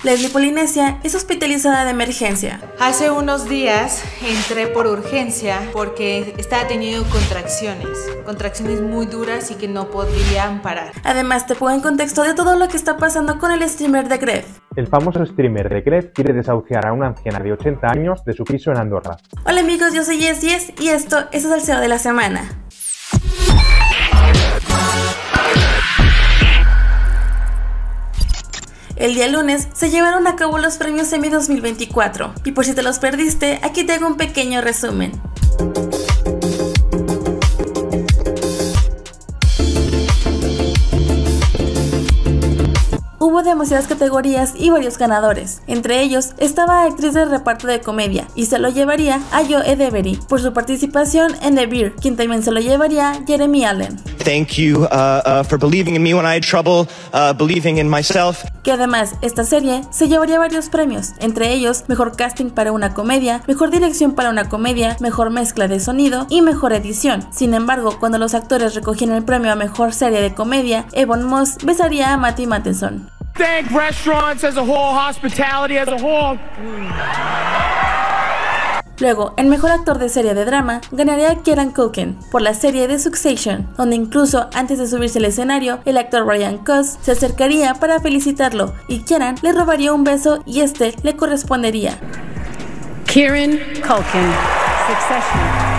Leslie Polinesia es hospitalizada de emergencia. Hace unos días entré por urgencia porque estaba teniendo contracciones muy duras y que no podían parar. Además, te pongo en contexto de todo lo que está pasando con el streamer de Gref. El famoso streamer de Gref quiere desahuciar a una anciana de 80 años de su piso en Andorra. Hola amigos, yo soy Yes y esto es el SEO de la semana. El día lunes se llevaron a cabo los premios Emmy 2024 y por si te los perdiste, aquí te hago un pequeño resumen. Hubo demasiadas categorías y varios ganadores. Entre ellos estaba actriz de reparto de comedia y se lo llevaría Ayo Edebiri por su participación en The Bear, quien también se lo llevaría Jeremy Allen. Thank you for believing in me when I had trouble believing in myself. Que además esta serie se llevaría varios premios, entre ellos mejor casting para una comedia, mejor dirección para una comedia, mejor mezcla de sonido y mejor edición. Sin embargo, cuando los actores recogían el premio a mejor serie de comedia, Ebon Moss besaría a Matty Matheson. Thank restaurants as a whole, hospitality as a whole. Luego, el mejor actor de serie de drama ganaría Kieran Culkin por la serie de Succession, donde incluso antes de subirse al escenario, el actor Ryan Cox se acercaría para felicitarlo y Kieran le robaría un beso y este le correspondería. Kieran Culkin, Succession.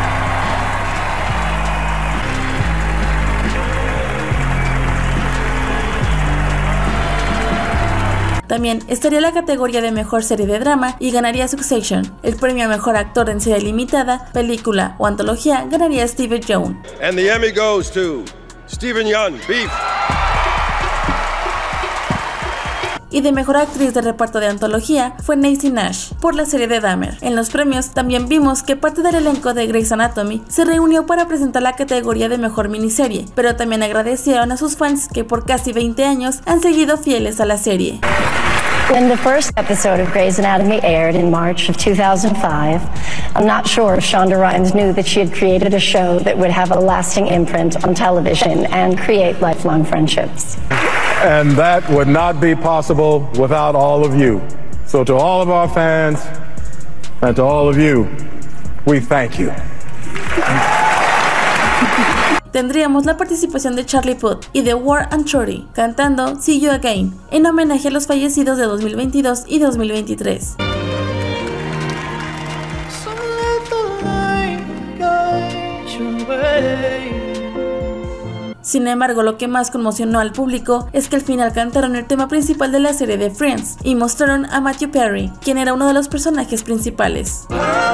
También estaría la categoría de mejor serie de drama y ganaría Succession. El premio a mejor actor en serie limitada, película o antología ganaría Steve Yeun. And the Emmy goes to Steven Yeun, Beef. Y de mejor actriz de reparto de antología fue Nancy Nash por la serie de Dahmer. En los premios también vimos que parte del elenco de Grey's Anatomy se reunió para presentar la categoría de mejor miniserie, pero también agradecieron a sus fans que por casi 20 años han seguido fieles a la serie. When the first episode of Grey's Anatomy aired in March of 2005, I'm not sure if Shonda Rhimes knew that she had created a show that would have a lasting imprint on television and create lifelong friendships. And that would not be possible without all of you. So to all of our fans and to all of you, we thank you. Tendríamos la participación de Charlie Puth y de War and Trudy cantando See You Again en homenaje a los fallecidos de 2022 y 2023. Sin embargo, lo que más conmocionó al público es que al final cantaron el tema principal de la serie de Friends y mostraron a Matthew Perry, quien era uno de los personajes principales.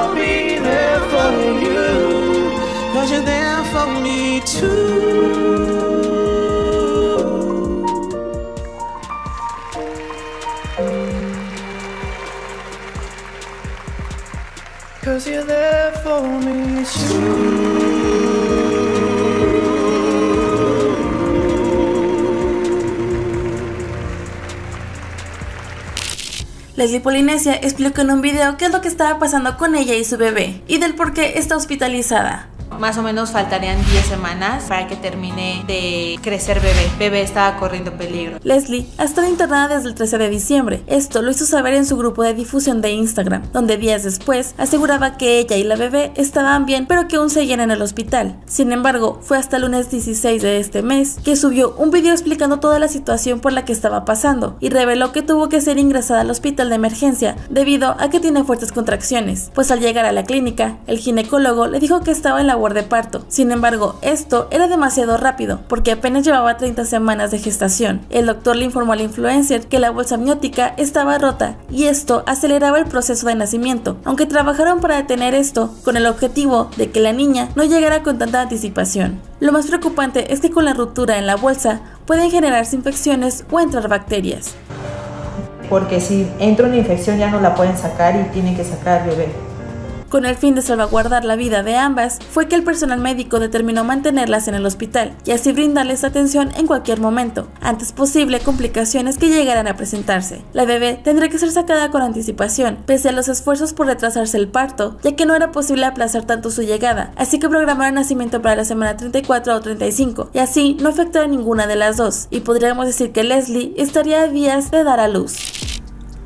Leslie Polinesia explicó en un video qué es lo que estaba pasando con ella y su bebé y del por qué está hospitalizada. Más o menos faltarían 10 semanas para que termine de crecer bebé. Bebé estaba corriendo peligro. Leslie ha estado internada desde el 13 de diciembre. Esto lo hizo saber en su grupo de difusión de Instagram, donde días después aseguraba que ella y la bebé estaban bien, pero que aún seguían en el hospital. Sin embargo, fue hasta el lunes 16 de este mes que subió un video explicando toda la situación por la que estaba pasando y reveló que tuvo que ser ingresada al hospital de emergencia debido a que tiene fuertes contracciones, pues al llegar a la clínica, el ginecólogo le dijo que estaba en labor de parto. Sin embargo, esto era demasiado rápido porque apenas llevaba 30 semanas de gestación. El doctor le informó al influencer que la bolsa amniótica estaba rota y esto aceleraba el proceso de nacimiento, aunque trabajaron para detener esto con el objetivo de que la niña no llegara con tanta anticipación. Lo más preocupante es que con la ruptura en la bolsa pueden generarse infecciones o entrar bacterias. Porque si entra una infección ya no la pueden sacar y tienen que sacar al bebé. Con el fin de salvaguardar la vida de ambas, fue que el personal médico determinó mantenerlas en el hospital y así brindarles atención en cualquier momento, antes posible complicaciones que llegaran a presentarse. La bebé tendrá que ser sacada con anticipación, pese a los esfuerzos por retrasarse el parto, ya que no era posible aplazar tanto su llegada, así que programaron nacimiento para la semana 34 o 35, y así no afectó a ninguna de las dos, y podríamos decir que Leslie estaría a días de dar a luz.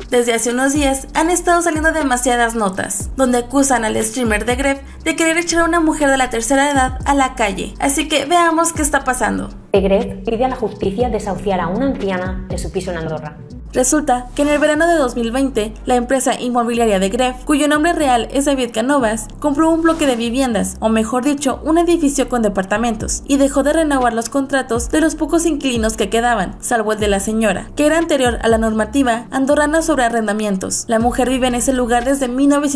Desde hace unos días han estado saliendo demasiadas notas, donde acusan al streamer de Gref de querer echar a una mujer de la tercera edad a la calle. Así que veamos qué está pasando. Gref pide a la justicia desahuciar a una anciana de su piso en Andorra. Resulta que en el verano de 2020, la empresa inmobiliaria de Gref, cuyo nombre real es David Canovas, compró un bloque de viviendas, o mejor dicho, un edificio con departamentos, y dejó de renovar los contratos de los pocos inquilinos que quedaban, salvo el de la señora, que era anterior a la normativa andorrana sobre arrendamientos. La mujer vive en ese lugar desde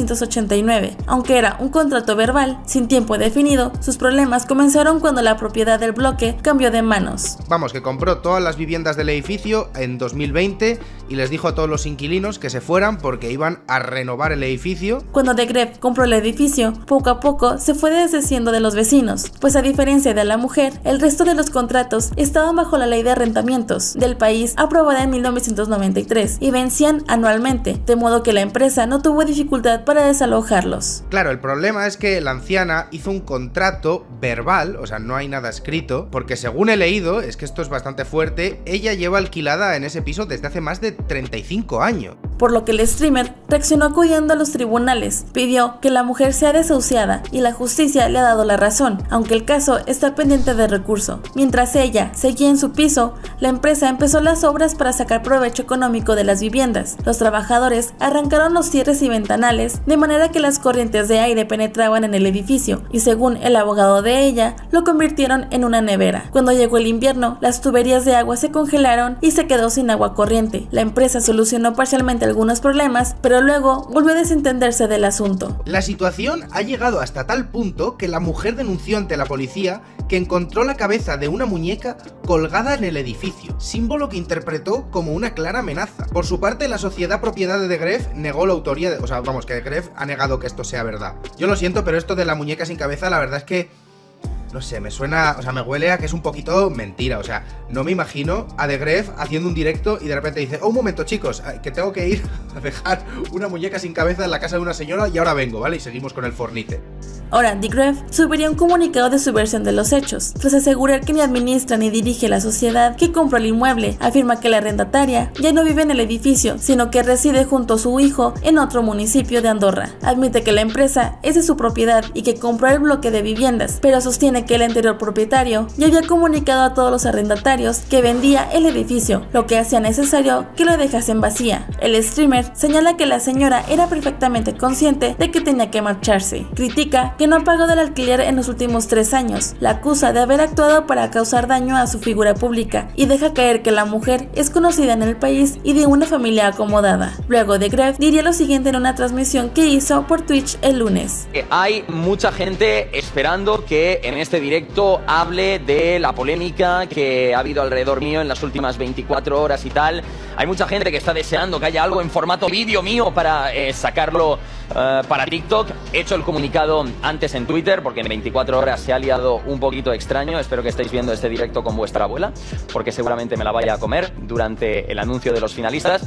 1989, aunque era un contrato verbal, sin tiempo definido. Sus problemas comenzaron cuando la propiedad del bloque cambió de manos. Vamos, que compró todas las viviendas del edificio en 2020 y les dijo a todos los inquilinos que se fueran porque iban a renovar el edificio. Cuando de Gref compró el edificio, poco a poco se fue deshaciendo de los vecinos, pues a diferencia de la mujer, el resto de los contratos estaban bajo la ley de arrendamientos del país aprobada en 1993 y vencían anualmente, de modo que la empresa no tuvo dificultad para desalojarlos. Claro, el problema es que la anciana hizo un contrato verbal, o sea, no hay nada escrito, porque según he leído, es que esto es bastante fuerte, ella lleva alquilada en ese piso desde hace más de 35 años. Por lo que el streamer reaccionó acudiendo a los tribunales, pidió que la mujer sea desahuciada y la justicia le ha dado la razón, aunque el caso está pendiente de recurso. Mientras ella seguía en su piso, la empresa empezó las obras para sacar provecho económico de las viviendas. Los trabajadores arrancaron los cierres y ventanales de manera que las corrientes de aire penetraban en el edificio y, según el abogado de ella, lo convirtieron en una nevera. Cuando llegó el invierno, las tuberías de agua se congelaron y se quedó sin agua corriente. La empresa solucionó parcialmente algunos problemas, pero luego volvió a desentenderse del asunto. La situación ha llegado hasta tal punto que la mujer denunció ante la policía que encontró la cabeza de una muñeca colgada en el edificio, símbolo que interpretó como una clara amenaza. Por su parte, la sociedad propiedad de Gref negó la autoría o sea, vamos, que Gref ha negado que esto sea verdad. Yo lo siento, pero esto de la muñeca sin cabeza, la verdad es que no sé, me suena, o sea, me huele a que es un poquito mentira, o sea, no me imagino a de Gref haciendo un directo y de repente dice, oh, un momento chicos, que tengo que ir a dejar una muñeca sin cabeza en la casa de una señora y ahora vengo, ¿vale? Y seguimos con el fornite. Ahora, de Gref subiría un comunicado de su versión de los hechos, tras asegurar que ni administra ni dirige la sociedad que compró el inmueble. Afirma que la arrendataria ya no vive en el edificio, sino que reside junto a su hijo en otro municipio de Andorra. Admite que la empresa es de su propiedad y que compró el bloque de viviendas, pero sostiene que el anterior propietario ya había comunicado a todos los arrendatarios que vendía el edificio, lo que hacía necesario que lo dejasen vacía. El streamer señala que la señora era perfectamente consciente de que tenía que marcharse. Critica que no ha pagado el alquiler en los últimos 3 años. La acusa de haber actuado para causar daño a su figura pública y deja caer que la mujer es conocida en el país y de una familia acomodada. Luego de Gref diría lo siguiente en una transmisión que hizo por Twitch el lunes. Hay mucha gente esperando que en este directo hable de la polémica que ha habido alrededor mío en las últimas 24 horas y tal. Hay mucha gente que está deseando que haya algo en formato vídeo mío para sacarlo para TikTok. He hecho el comunicado antes en Twitter porque en 24 horas se ha liado un poquito extraño. Espero que estéis viendo este directo con vuestra abuela porque seguramente me la vaya a comer durante el anuncio de los finalistas.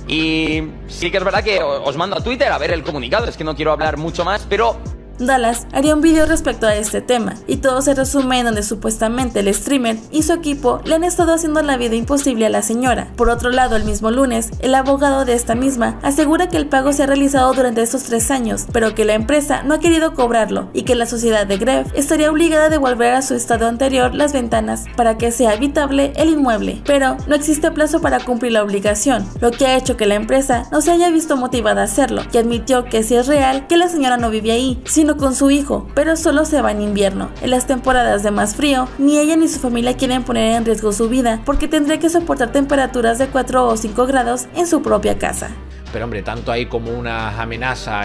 Y sí que es verdad que os mando a Twitter a ver el comunicado. Es que no quiero hablar mucho más, pero Dallas haría un video respecto a este tema, y todo se resume en donde supuestamente el streamer y su equipo le han estado haciendo la vida imposible a la señora. Por otro lado, el mismo lunes, el abogado de esta misma asegura que el pago se ha realizado durante estos 3 años, pero que la empresa no ha querido cobrarlo y que la sociedad de Gref estaría obligada a devolver a su estado anterior las ventanas para que sea habitable el inmueble, pero no existe plazo para cumplir la obligación, lo que ha hecho que la empresa no se haya visto motivada a hacerlo, y admitió que sí es real que la señora no vive ahí, sino con su hijo, pero solo se va en invierno. En las temporadas de más frío, ni ella ni su familia quieren poner en riesgo su vida, porque tendría que soportar temperaturas de 4 o 5 grados en su propia casa. Pero hombre, tanto hay como unas amenazas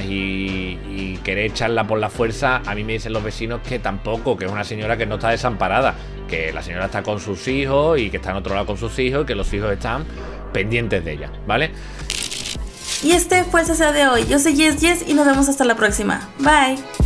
y querer echarla por la fuerza, a mí me dicen los vecinos que tampoco, que es una señora que no está desamparada, que la señora está con sus hijos y que está en otro lado con sus hijos y que los hijos están pendientes de ella, ¿vale? Y este fue el CCA de hoy. Yo soy Yes y nos vemos hasta la próxima. Bye.